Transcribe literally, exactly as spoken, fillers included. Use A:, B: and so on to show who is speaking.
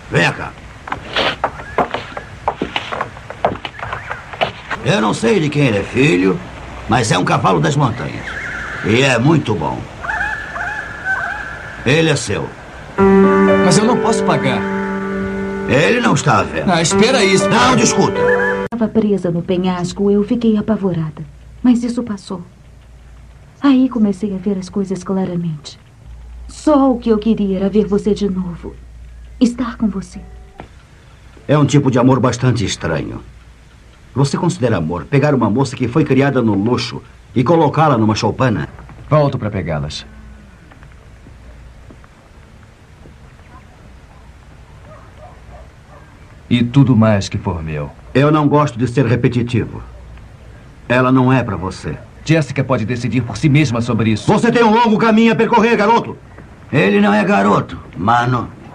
A: Venha cá. Eu não sei de quem ele é filho, mas é um cavalo das montanhas. E é muito bom. Ele é seu.
B: Mas eu não posso pagar.
A: Ele não está vendo.
B: Ah, espera aí. Espera.
A: Não, discuta.
C: Estava presa no penhasco, eu fiquei apavorada. Mas isso passou. Aí comecei a ver as coisas claramente. Só o que eu queria era ver você de novo. Estar com você.
A: É um tipo de amor bastante estranho. Você considera amor pegar uma moça que foi criada no luxo e colocá-la numa choupana?
B: Volto para pegá-las. E tudo mais que for meu.
A: Eu não gosto de ser repetitivo. Ela não é para você.
B: Jessica pode decidir por si mesma sobre isso.
A: Você tem um longo caminho a percorrer, garoto. Ele não é garoto, mano.